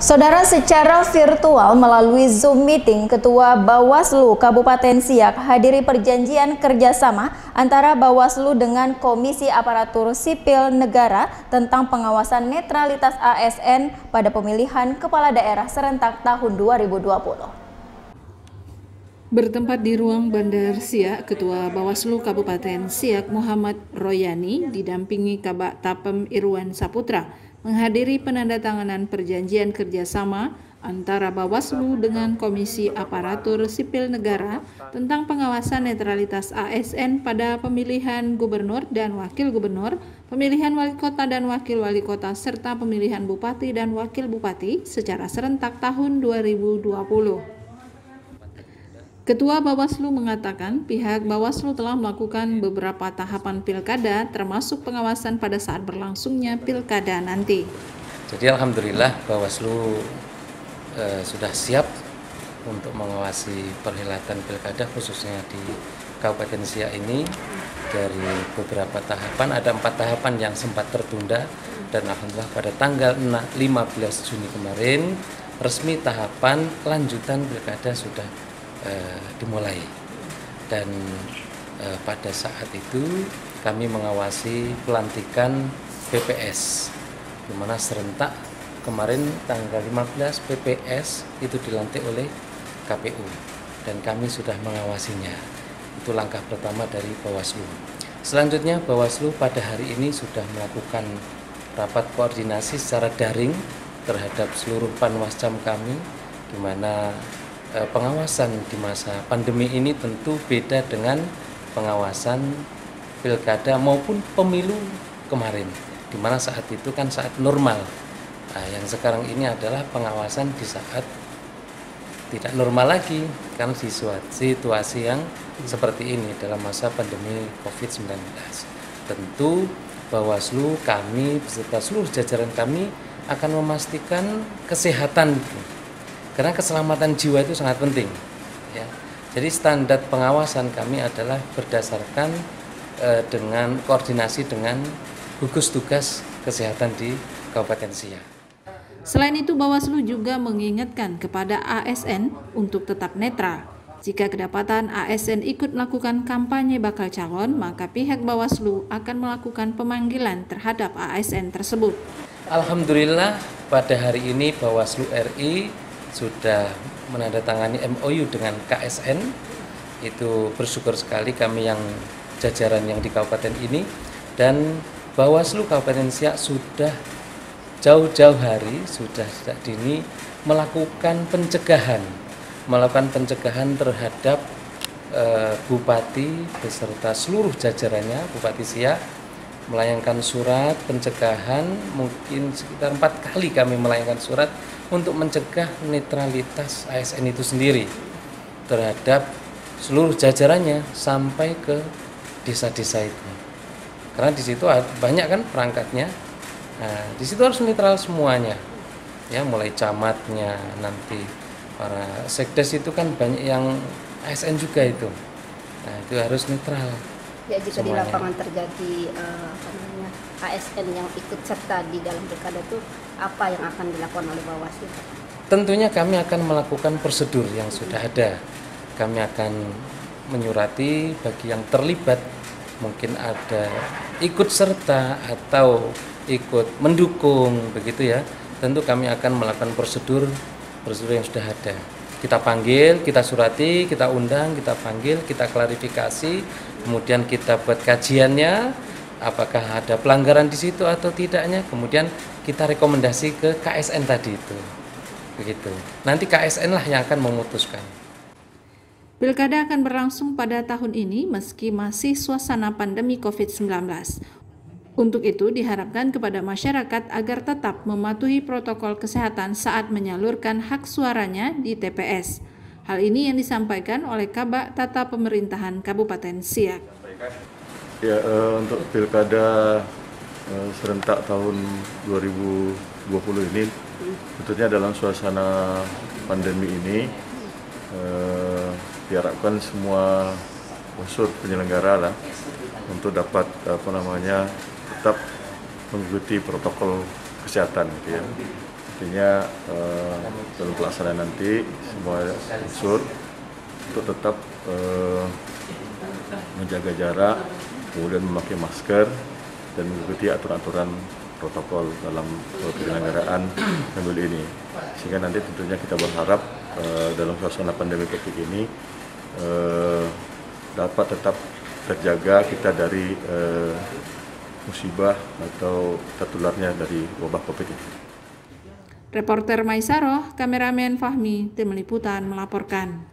Saudara, secara virtual melalui Zoom Meeting, Ketua Bawaslu Kabupaten Siak hadiri perjanjian kerjasama antara Bawaslu dengan Komisi Aparatur Sipil Negara tentang pengawasan netralitas ASN pada pemilihan kepala daerah serentak tahun 2020. Bertempat di ruang Bandar Siak, Ketua Bawaslu Kabupaten Siak Muhammad Royani didampingi Kabak Tapem Irwan Saputra menghadiri penandatanganan perjanjian kerjasama antara Bawaslu dengan Komisi Aparatur Sipil Negara tentang pengawasan netralitas ASN pada pemilihan gubernur dan wakil gubernur, pemilihan wali kota dan wakil wali kota, serta pemilihan bupati dan wakil bupati secara serentak tahun 2020. Ketua Bawaslu mengatakan pihak Bawaslu telah melakukan beberapa tahapan pilkada termasuk pengawasan pada saat berlangsungnya pilkada nanti. Jadi alhamdulillah Bawaslu sudah siap untuk mengawasi perhelatan pilkada khususnya di Kabupaten Siak ini. Dari beberapa tahapan, ada 4 tahapan yang sempat tertunda dan alhamdulillah pada tanggal 15 Juni kemarin resmi tahapan lanjutan pilkada sudah dimulai, dan pada saat itu kami mengawasi pelantikan PPS, di mana serentak kemarin tanggal 15 PPS itu dilantik oleh KPU dan kami sudah mengawasinya. Itu langkah pertama dari Bawaslu. Selanjutnya Bawaslu pada hari ini sudah melakukan rapat koordinasi secara daring terhadap seluruh panwascam kami, di mana pengawasan di masa pandemi ini tentu beda dengan pengawasan pilkada maupun pemilu kemarin, di mana saat itu kan saat normal. Nah, yang sekarang ini adalah pengawasan di saat tidak normal lagi, karena di situasi yang seperti ini dalam masa pandemi COVID-19. Tentu Bawaslu, kami beserta seluruh jajaran kami akan memastikan kesehatan, karena keselamatan jiwa itu sangat penting, ya. Jadi standar pengawasan kami adalah berdasarkan dengan koordinasi dengan gugus tugas kesehatan di Kabupaten Siak. Selain itu, Bawaslu juga mengingatkan kepada ASN untuk tetap netral. Jika kedapatan ASN ikut melakukan kampanye bakal calon, maka pihak Bawaslu akan melakukan pemanggilan terhadap ASN tersebut. Alhamdulillah pada hari ini Bawaslu RI sudah menandatangani MOU dengan KSN. Itu bersyukur sekali kami yang jajaran yang di kabupaten ini, dan Bawaslu Kabupaten Siak sudah jauh-jauh hari, sudah sejak dini melakukan pencegahan terhadap Bupati beserta seluruh jajarannya. Bupati Siak melayangkan surat pencegahan, mungkin sekitar 4 kali kami melayangkan surat untuk mencegah netralitas ASN itu sendiri terhadap seluruh jajarannya sampai ke desa-desa itu. Karena di situ banyak kan perangkatnya. Nah, di situ harus netral semuanya. Ya, mulai camatnya, nanti para sekdes itu kan banyak yang ASN juga itu. Nah, itu harus netral. Ya, jika semuanya. di lapangan terjadi ASN yang ikut serta di dalam pilkada itu, apa yang akan dilakukan oleh Bawaslu? Tentunya kami akan melakukan prosedur yang sudah ada. Kami akan menyurati bagi yang terlibat, mungkin ada ikut serta atau ikut mendukung, begitu ya. Tentu kami akan melakukan prosedur yang sudah ada. Kita panggil, kita surati, kita undang, kita panggil, kita klarifikasi, kemudian kita buat kajiannya, apakah ada pelanggaran di situ atau tidaknya, kemudian kita rekomendasi ke KSN tadi itu. Begitu. Nanti KSN lah yang akan memutuskan. Pilkada akan berlangsung pada tahun ini meski masih suasana pandemi COVID-19. Untuk itu diharapkan kepada masyarakat agar tetap mematuhi protokol kesehatan saat menyalurkan hak suaranya di TPS. Hal ini yang disampaikan oleh Kabak Tata Pemerintahan Kabupaten Siak. Ya, untuk pilkada serentak tahun 2020 ini tentunya dalam suasana pandemi ini diharapkan semua unsur penyelenggara lah untuk dapat tetap mengikuti protokol kesehatan gitu ya. artinya dalam pelaksanaan nanti semua unsur untuk tetap menjaga jarak, kemudian memakai masker dan mengikuti aturan-aturan protokol dalam penyelenggaraan pemilu ini. Sehingga nanti tentunya kita berharap dalam suasana pandemi COVID ini dapat tetap terjaga kita dari musibah atau tertularnya dari wabah COVID ini. Reporter Maisaroh, kameramen Fahmi, tim liputan melaporkan.